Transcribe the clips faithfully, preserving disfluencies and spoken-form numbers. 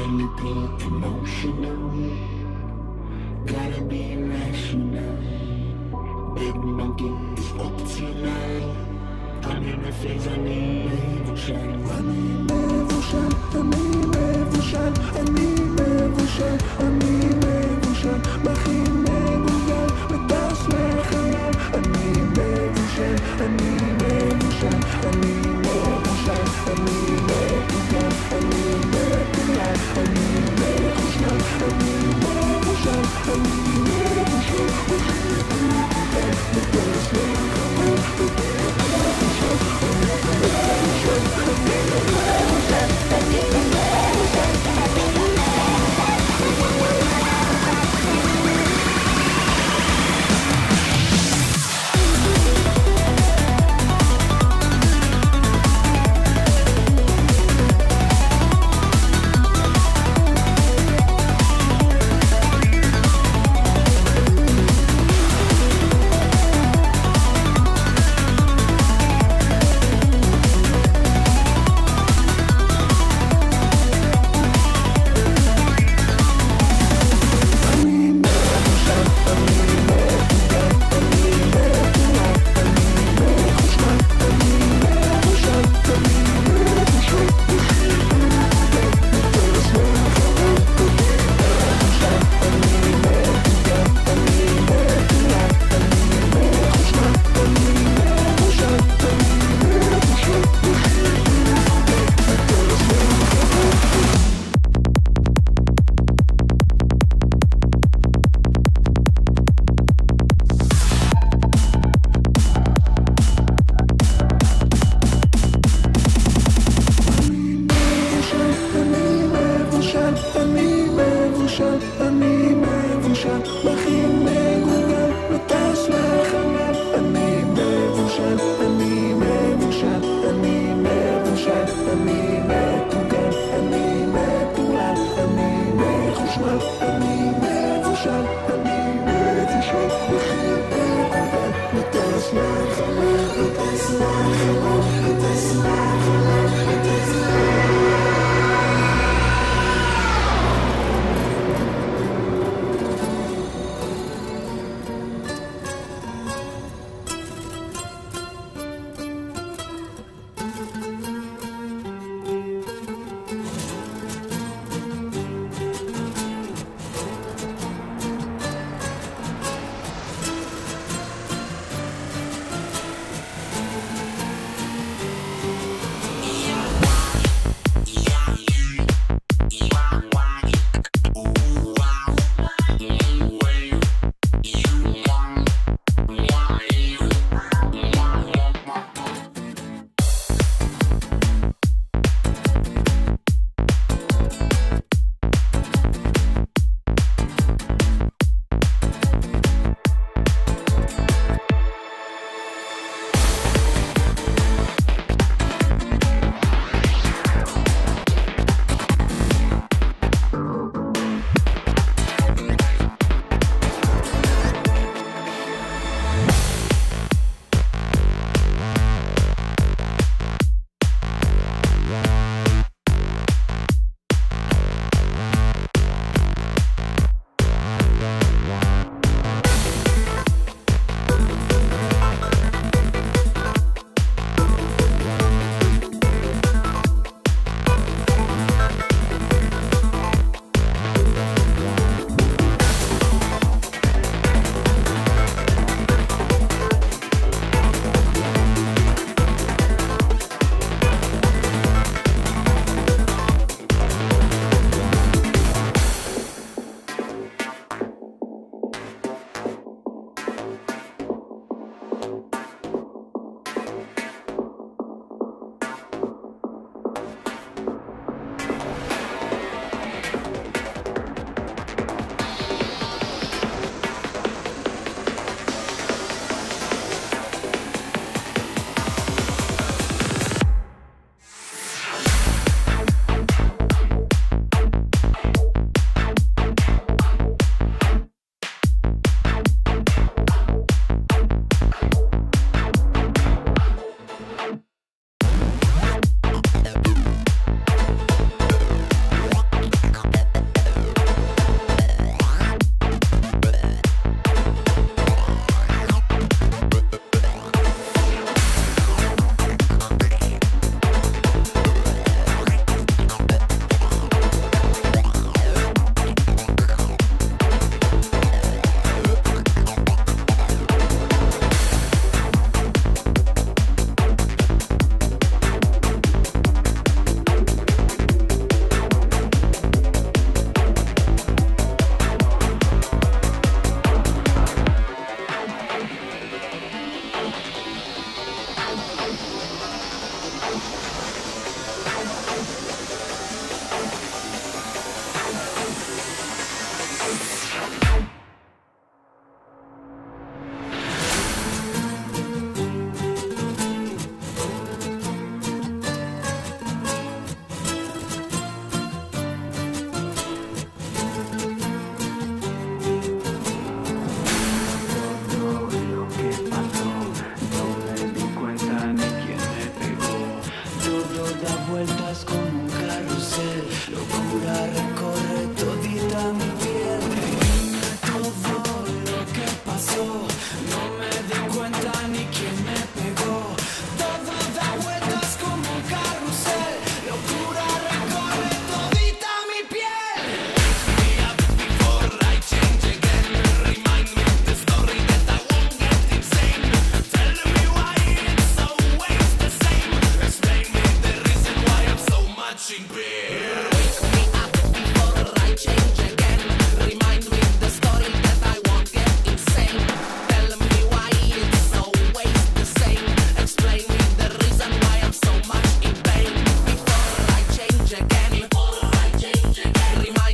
Delicate, emotional, gotta be rational. Big monkey is up tonight. I'm in the face, I need evolution. I need evolution, I need evolution, I need evolution, I need evolution. מכין מגולגל וטס לחלל. I need evolution, I need evolution, I need evolution, I need evolution, I need evolution, I need evolution, I need evolution, I need evolution. What's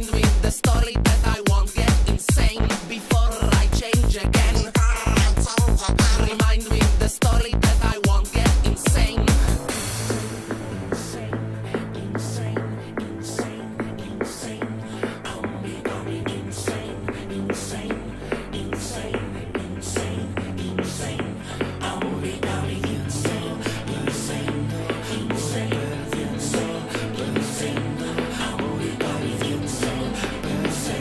Remind me the story that I won't get insane before I change again. Remind me the story that I won't get insane. Insane, insane, insane, insane. Oh, we got me insane, insane, insane, insane, insane. Oh, we got me insane, insane, insane, insane, insane. Oh, we got me insane, insane.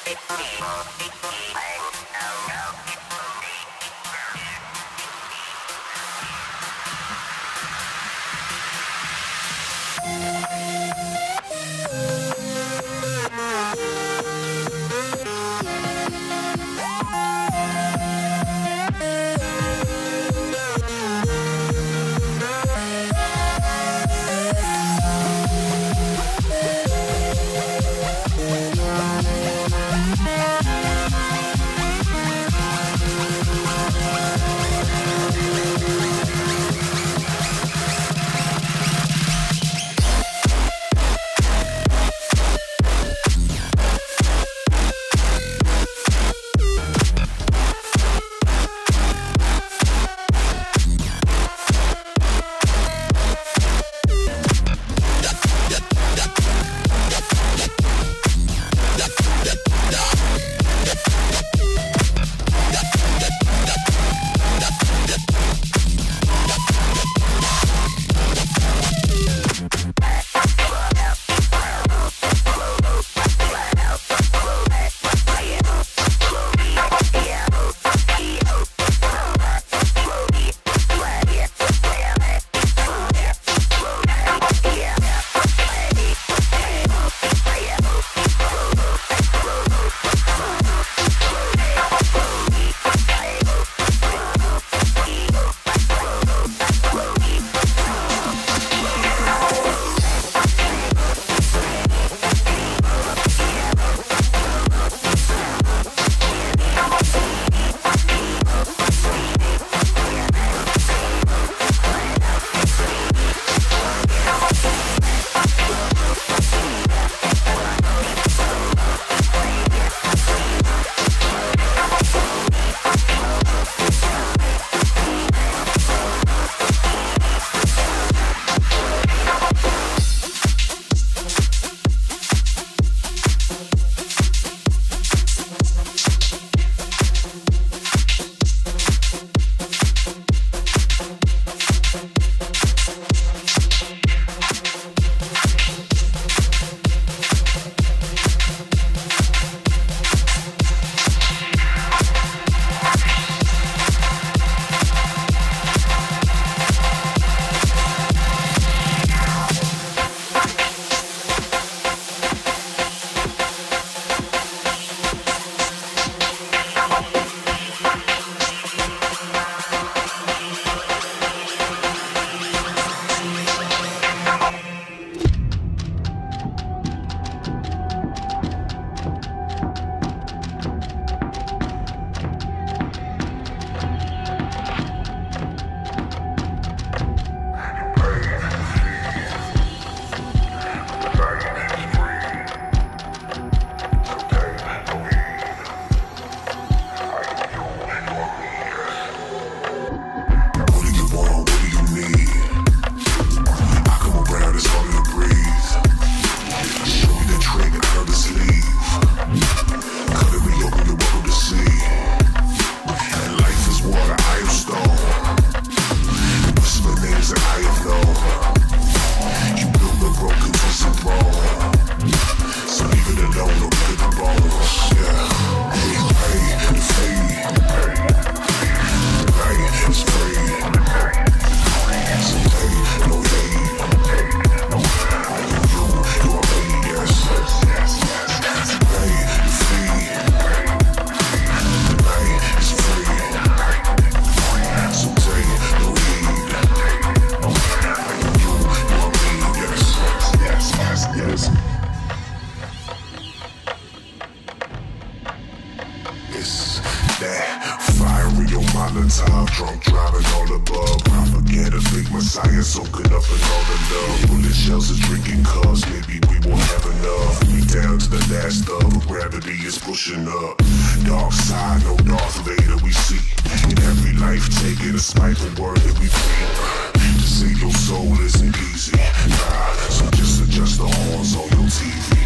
Molotov, drunk driving all above. Propaganda, fake messiah, soaking up in all the love. Bullet shells are drinking cups, maybe we won't have enough. We down to the last of, gravity is pushing up. Dark side, no Darth Vader we see. In every life taking a spiteful word that we feel. To save your soul isn't easy, nah, so just adjust the horns on your T V.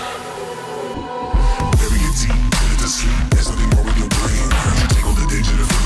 Sleep. There's nothing more with your brain. Take all the digital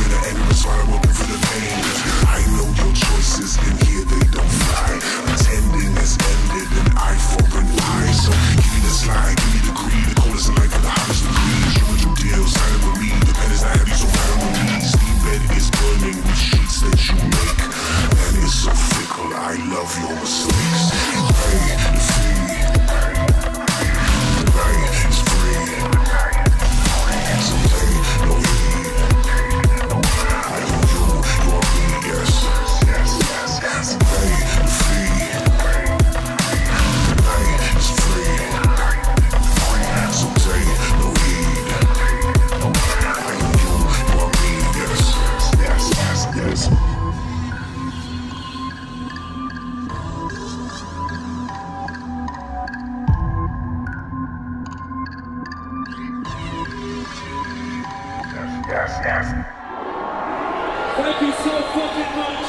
Thank you so fucking much.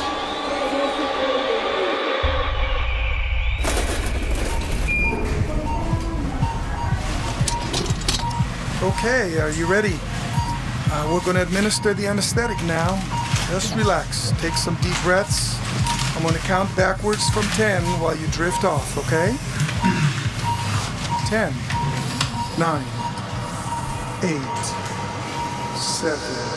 Okay, are you ready? Uh, we're going to administer the anesthetic now. Just relax. Take some deep breaths. I'm going to count backwards from ten while you drift off, okay? ten, nine, eight, seven,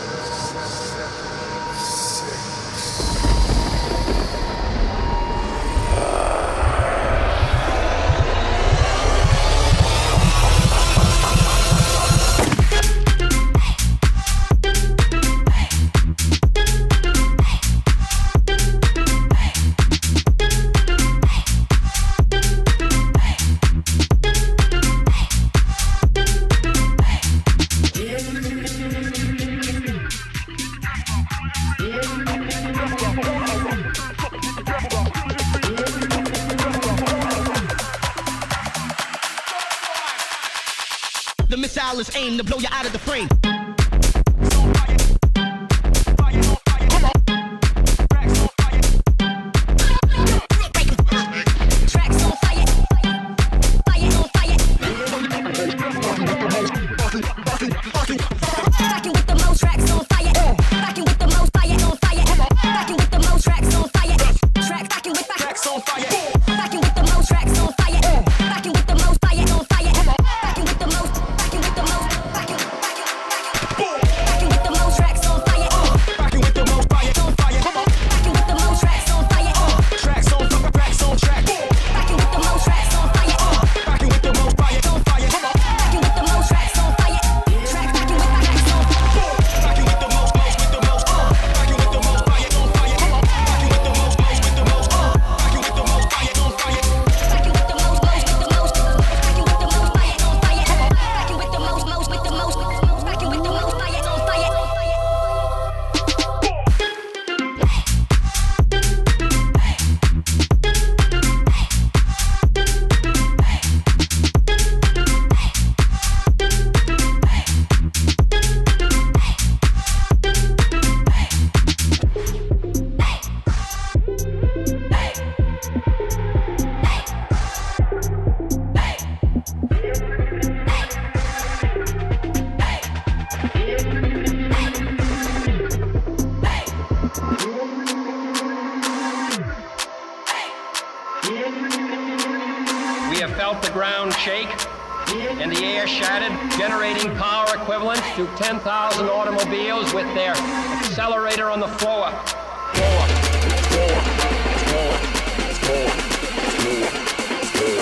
The missile is aimed to blow you out of the frame. Tracks on fire. Fire on fire. Rocking with the most tracks on fire. Rocking with the most fire on fire. Rocking with the most tracks on fire. Tracks rocking with tracks on fire. Rocking with the most tracks on fire. Rocking with the most fire on fire. Rocking with the most. Rocking with the most. Rocking. Rocking with the most tracks on fire. Rocking with the most fire on fire. Rocking with the most tracks on fire. Tracks on fire. Tracks on track. Rocking with the most tracks on fire. Rocking with the most fire on fire. Rocking with the most tracks on fire. Tracks rocking with tracks on fire. Rocking with the most most with the most. Rocking with the most fire on fire. Rocking with the most most with the most. Rocking with the most fire on fire. Rocking with the most most with the most. Rocking with the most fire on fire. Rocking with the most most with the most. Rocking with the most fire on fire. We have felt the ground shake and the air shattered, generating power equivalent to ten thousand automobiles with their accelerator on the floor. Floor, floor, floor, floor, floor, floor.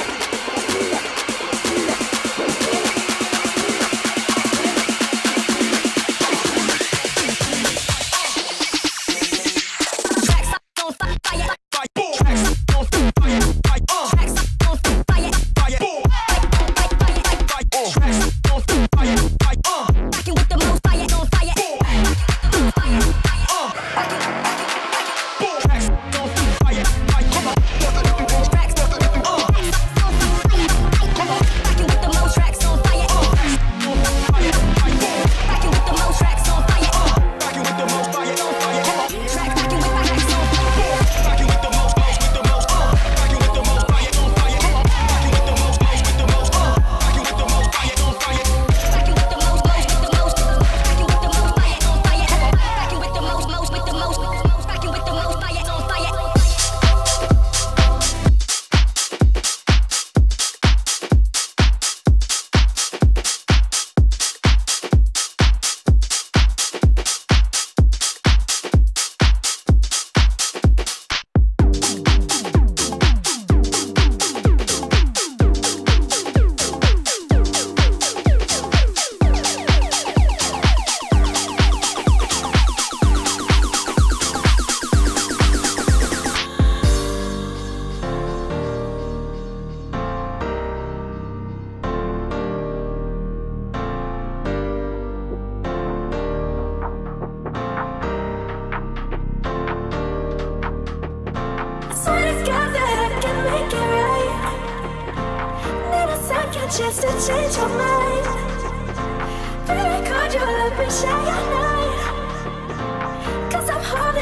Chance to change your mind. Baby, could you let me share your night? Cause I'm hard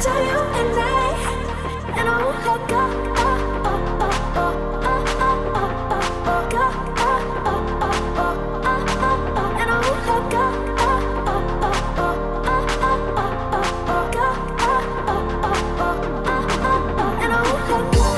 to you and I, and I won't let go. Oh, oh, oh, oh, oh, oh, oh, oh, oh, go. Oh, oh, oh, oh, oh, oh, oh, and I won't let go. Oh, oh, oh, oh, oh, oh, oh, oh, go. Oh, oh, oh, oh, oh, oh, and I won't let go.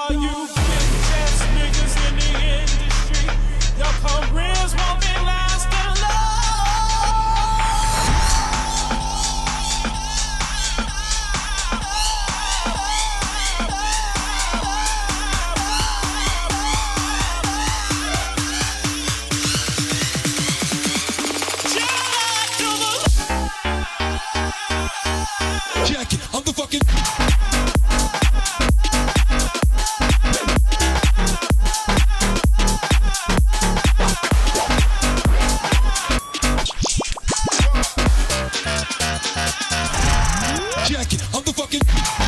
all you bitch ass niggas in the industry, your careers won't be lasting long. Jackie, I'm the fucking Jackie, I'm the fucking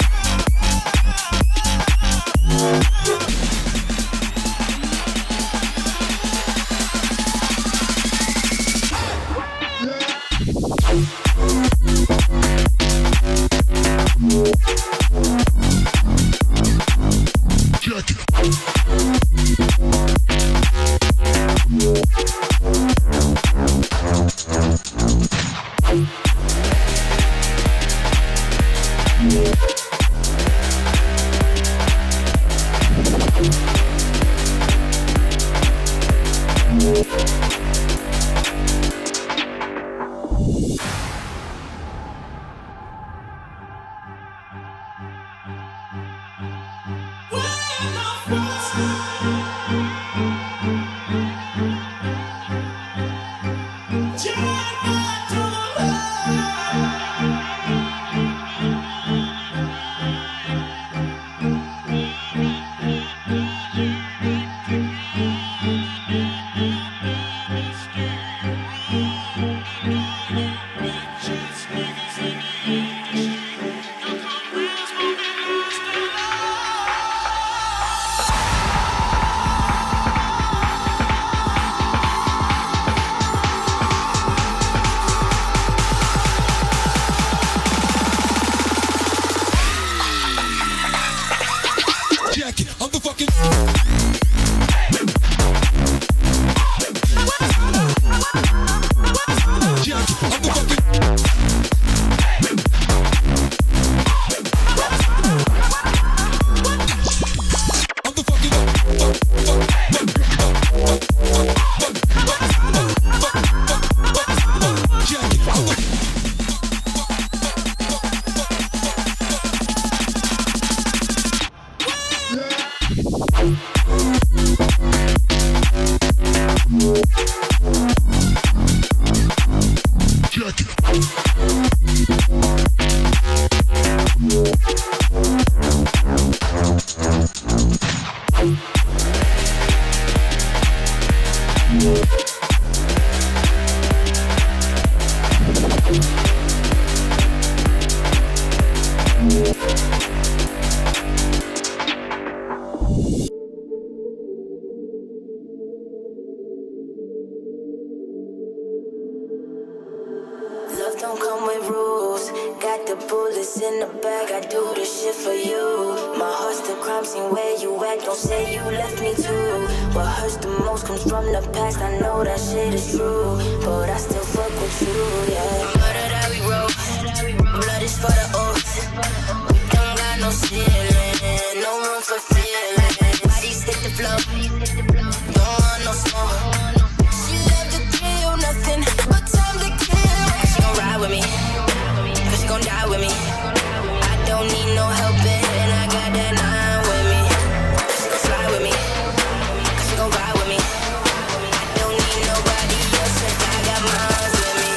Jackie, I'm the fucking Jackie, I'm the fucking I'm the fucking Jackie, I'm the Love don't come with rules. Got the bullets in the bag, I do this shit for you. My heart's the crime scene where you at, don't say you left me too. What hurts the most comes from the past, I know that shit is true, but I still fuck with you, yeah. Murder that we wrote, blood is for the oath. We don't got no ceiling, no room for feeling. Bodies hit the floor, don't want no smoke. She love the thrill, nothing but time to kill. She gon' ride with me, cause she gon' die with me. I don't need no helping, I got that nine with me. She gon' slide with me, cause she gon' ride with me. I don't need nobody else if I got mine with me.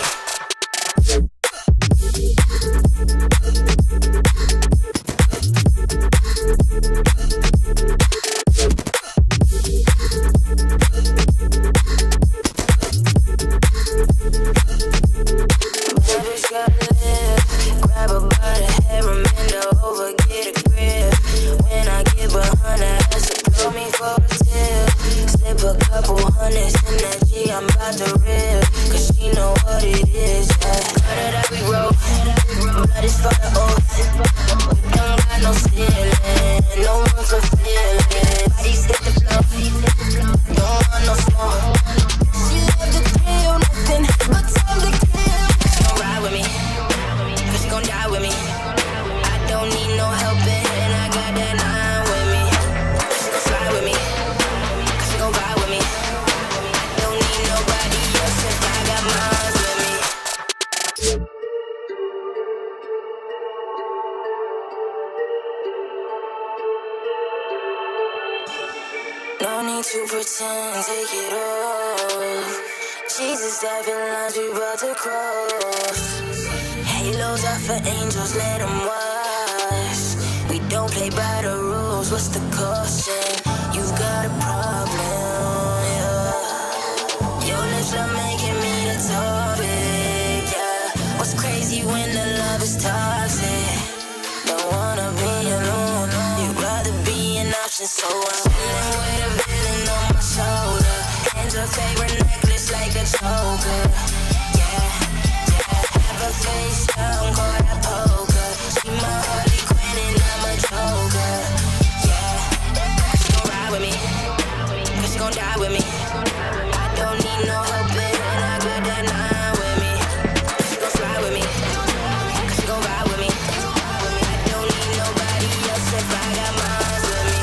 need to pretend, take it off. Jesus died in lines, we about to cross. Halos are for angels, let them wash. We don't play by the rules, what's the caution? You've got a problem, yeah. Your lips are making me the topic, yeah. What's crazy when the love is toxic? Don't wanna be alone, you'd rather be an option. So I'm chilling with a villain on my shoulder. Hands her favorite necklace like a choker, yeah, yeah. Have a face down, call that poker. She my Harley Quinn and I'm a joker, yeah. She gon' ride with me, cause she gon' die with me. I don't need no help, and I got that nine with me. She gon' fly with me, cause she gon' ride with me. I don't need nobody else if I got mine with me.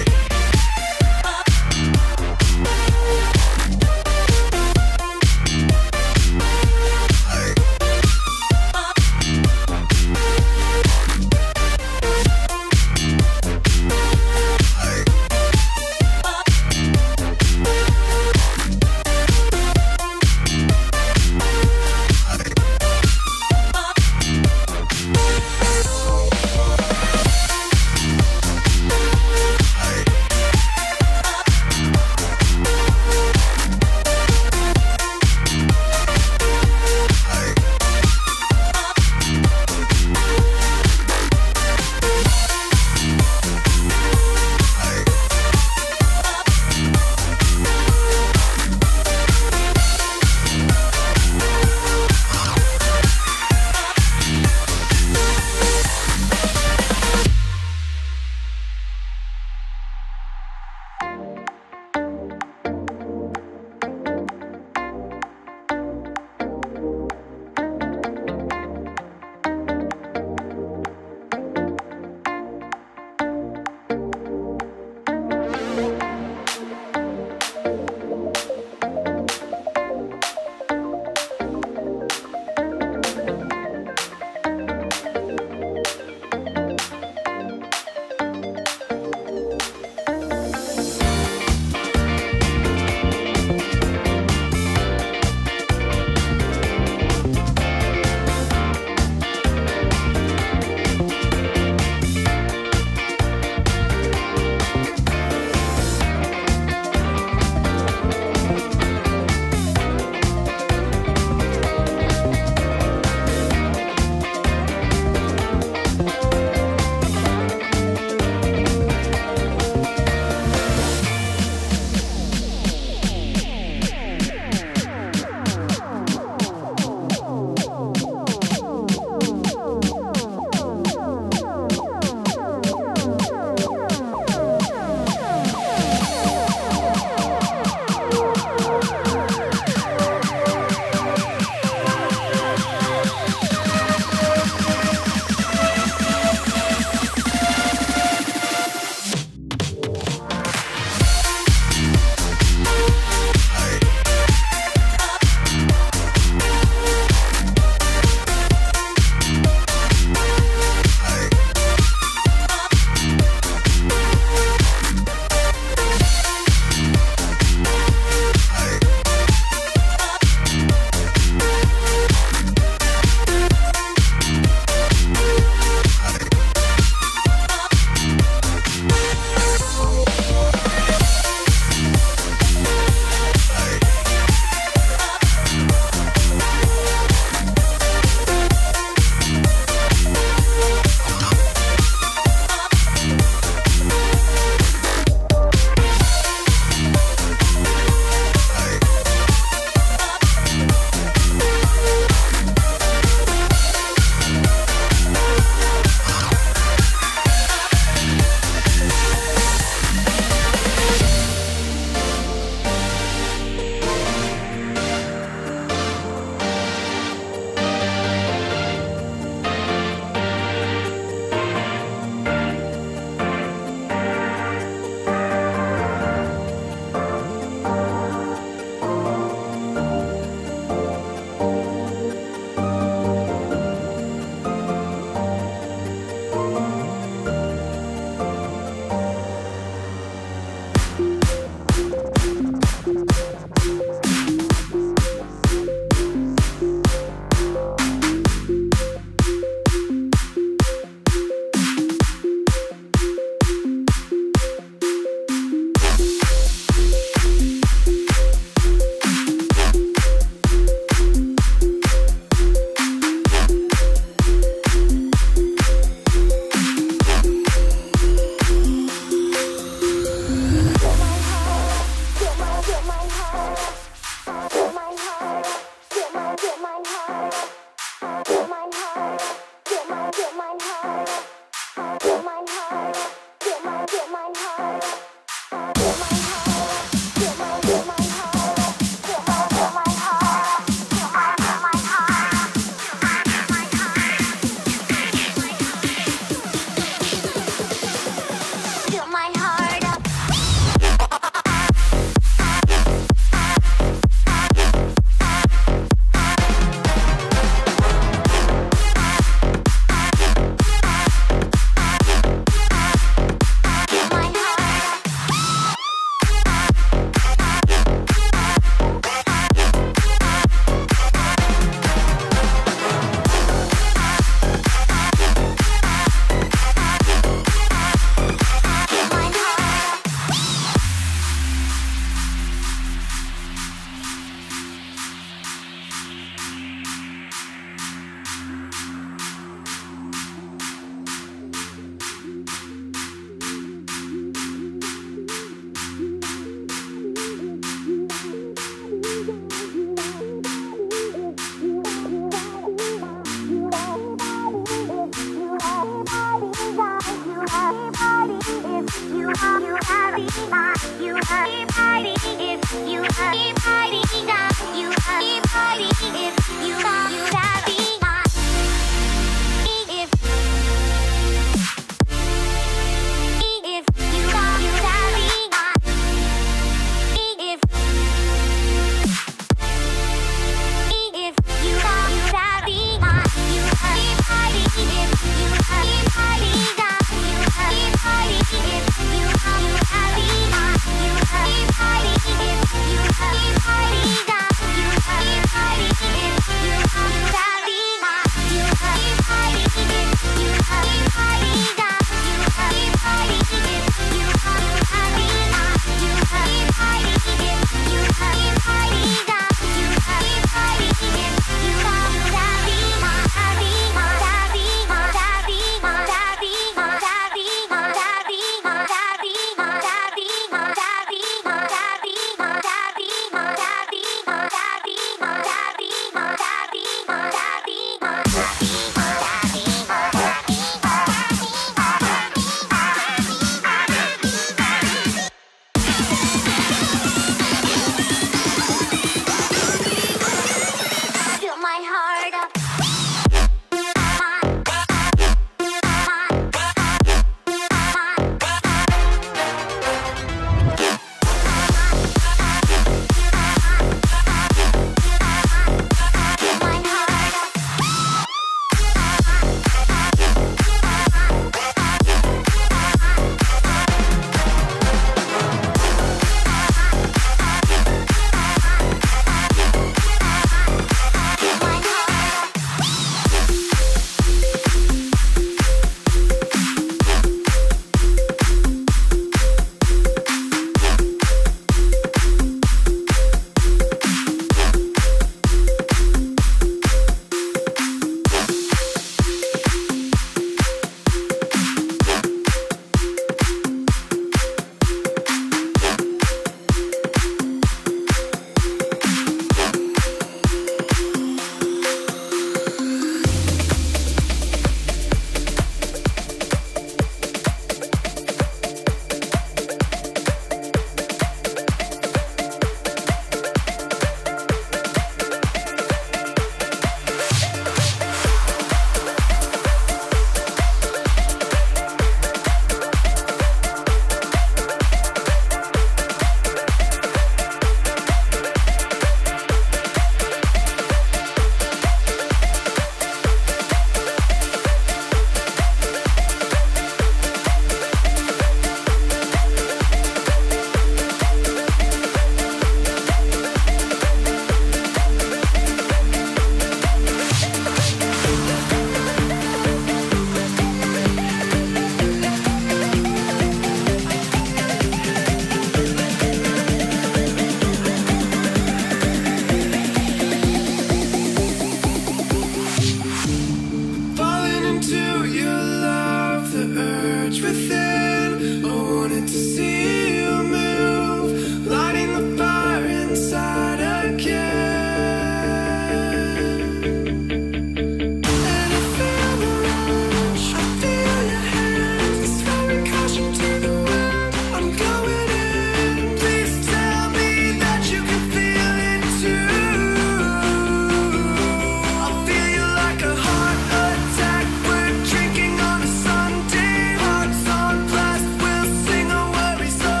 Sunday, hearts on blast, we'll sing our worries away.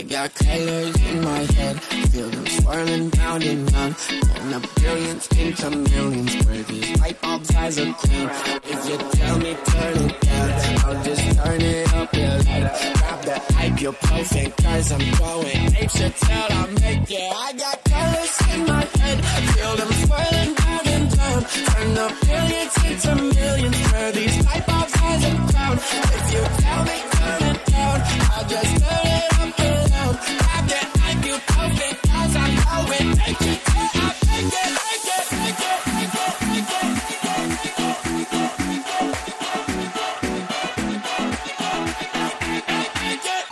got colors in my head, feel them swirling round and round. Turn up billions into millions, where these light bulbs has a crown. If you tell me turn it down, I'll just turn it up real loud. Grab the ibuprofen, cause I'm going apeshit till I make it. I got colors in my head, feel them swirling round and round. Turn up billions into millions, where these light bulbs has a crown. If you tell me turn it down, I'll just turn it up and down. Grab that ibuprofen, cause I'm going make it till I make it, make it, make it, make it, make it, make it, make it.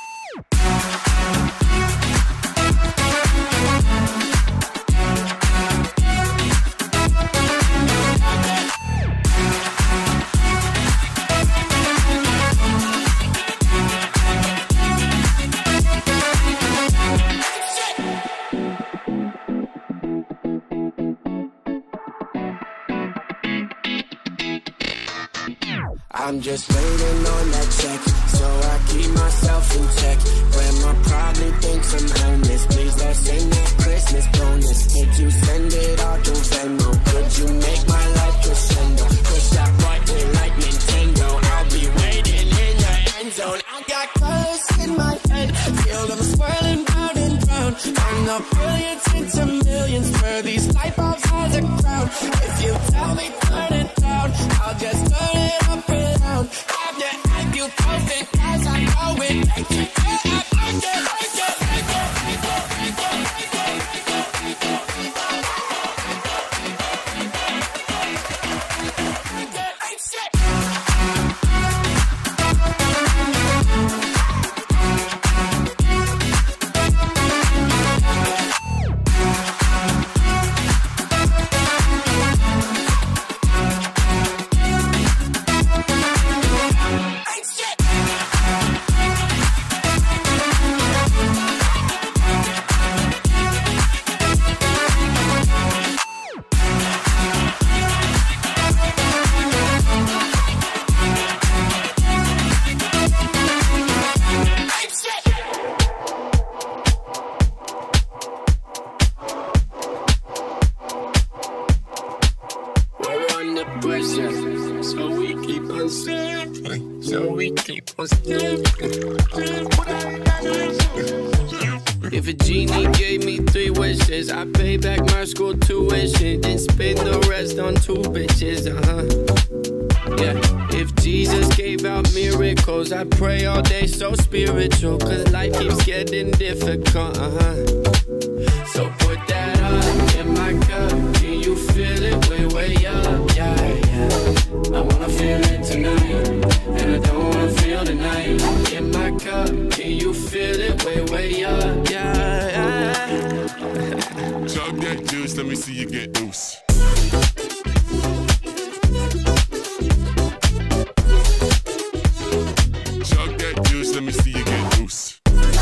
I'm just waiting on that check, so I keep myself in check. Grandma probably thinks I'm homeless. Please don't send that Christmas bonus. Could you send it all to Venmo? Could you make my life crescendo? Push that button like Nintendo. I'll be waiting in the end zone. I got colors in my head, feel them swirling round and round. Turn up billions into millions, where these light bulbs has a crown. If you tell me turn it down, I'll just turn it up and down. Have the ibuprofen, cause I'm going make it, make it, make it, make it, make it, make it, make it, make it, make it, make it. So we keep on stepping, so we keep on stepping. If a genie gave me three wishes, I'd pay back my school tuition, then spend the rest on two bitches, uh-huh. Yeah, if Jesus gave out miracles, I'd pray all day so spiritual, cause life keeps getting difficult, uh-huh. So put that up in my cup, can you feel it way, way up, yeah, yeah. I wanna feel it tonight, and I don't wanna feel the night. In my cup, can you feel it way, way up, yeah, yeah. Chug that juice, let me see you get loose. Chug that juice, let me see you get loose.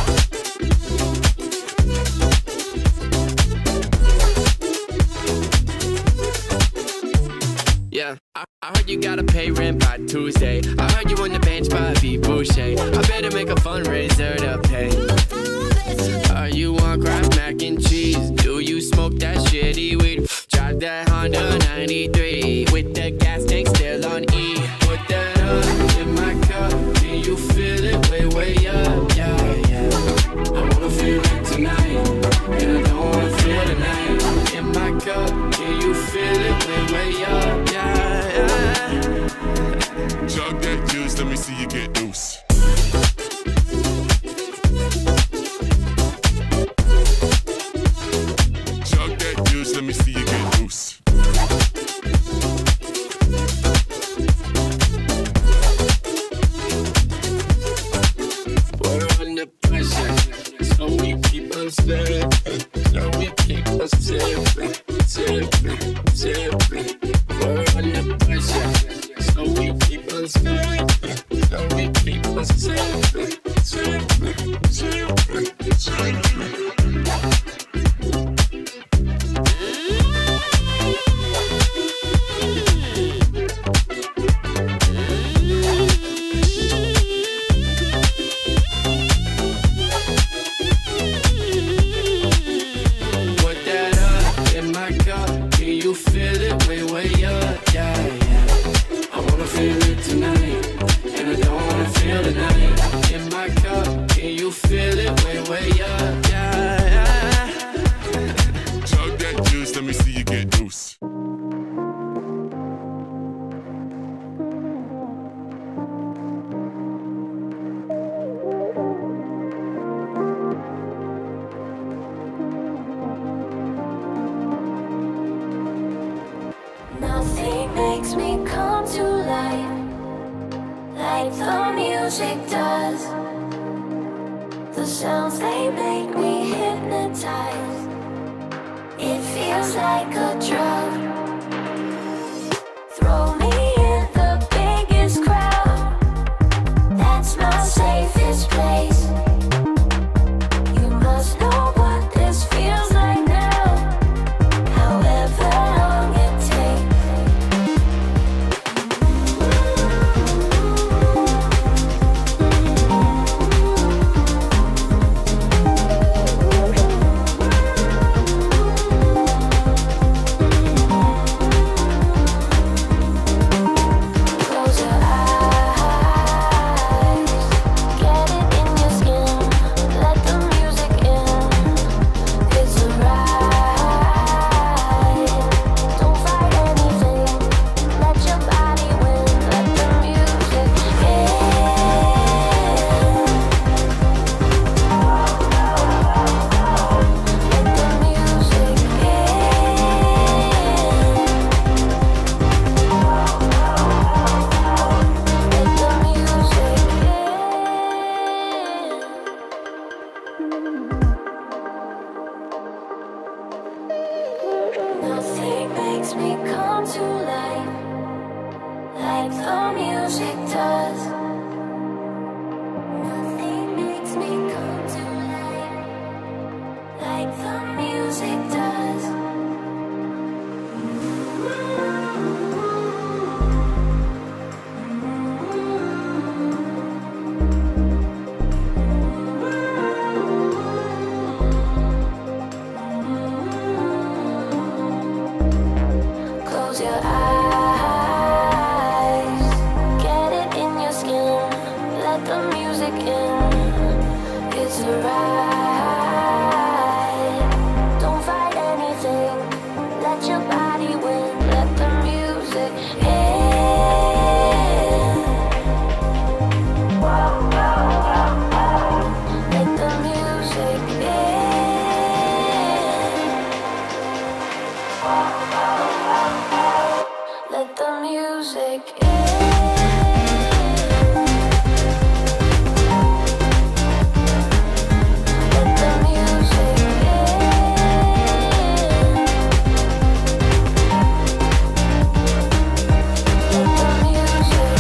Yeah, I, I heard you gotta pay rent by Tuesday. I heard you on the bench by B. Boucher. I better make a fundraiser to pay. Are you on craft mac and cheese? Do you smoke that shitty weed? Drive that Honda ninety-three with the gas tank still on E. Put that up in my cup, can you feel it way, way up? Yeah, yeah. I wanna feel it tonight, and I don't wanna feel the night. In my cup, can you feel it way, way up? Yeah, yeah. Chug that juice, let me see you get loose. Chug that juice, let me see you get loose. We're under pressure, so we keep on stepping, so we keep on stepping, stepping, stepping. We're under pressure, so we keep on stepping, so we keep on stepping. the music does. The sounds they make me hypnotized. It feels like a drug. Throw me in the biggest crowd. That's my safest place. You must know what this feels like now. However long it takes. Close your eyes, get it in your skin, let the music in. It's a ride, don't fight anything, let your body win, let the music in. Let the music Nothing makes me come to life like the music does. Nothing makes me come to life like the music does. Close your eyes, get it in your skin, let the music in. It's a ride, don't fight anything, let your body win, let the music in. Let the music in. Let the music in. Let the music in. Let the music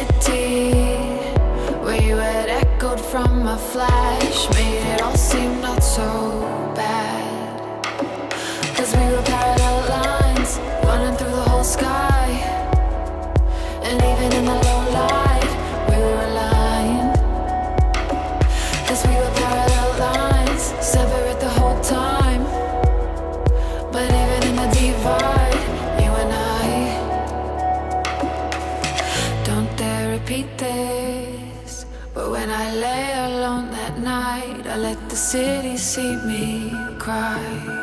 from a flash, made it all seem no the city see me cry.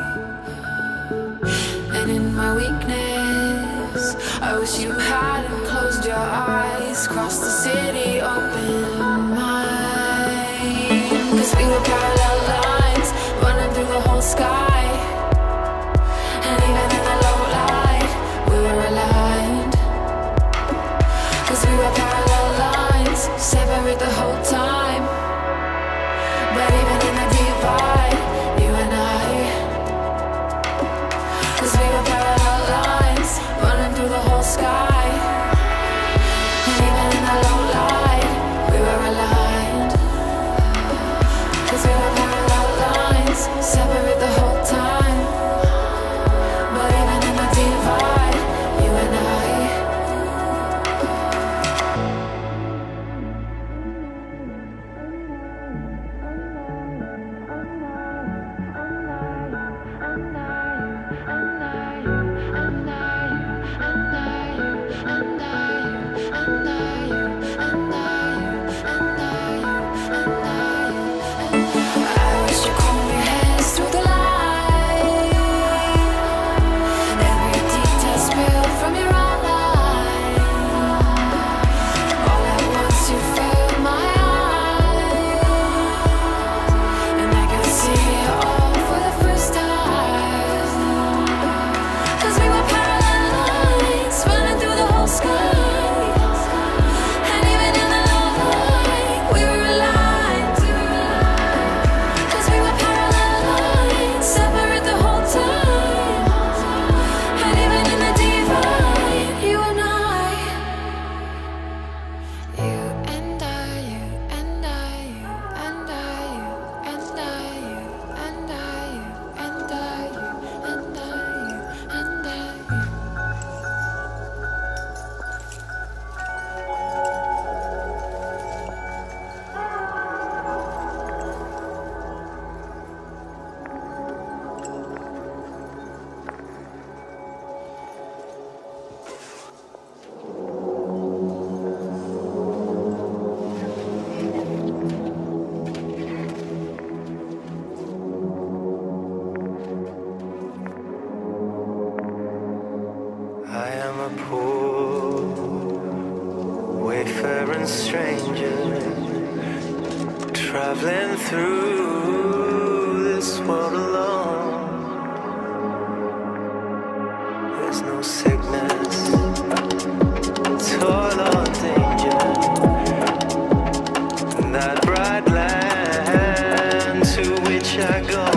And in my weakness, I wish you hadn't closed your eyes. Cross the city, open mine. Cause we were parallel lines, running through the whole sky. And even in the low light, we were aligned. Cause we were parallel lines, separate the whole time. But even in the divide, you and I. Cause we were parallel lines, running through the whole sky. And even in the low light, we were aligned. Cause we were parallel lines, separate the whole time. But even in the divide, you and I. I am a poor wayfaring stranger, traveling through this world alone. There's no sickness, toil or danger in that bright land to which I go.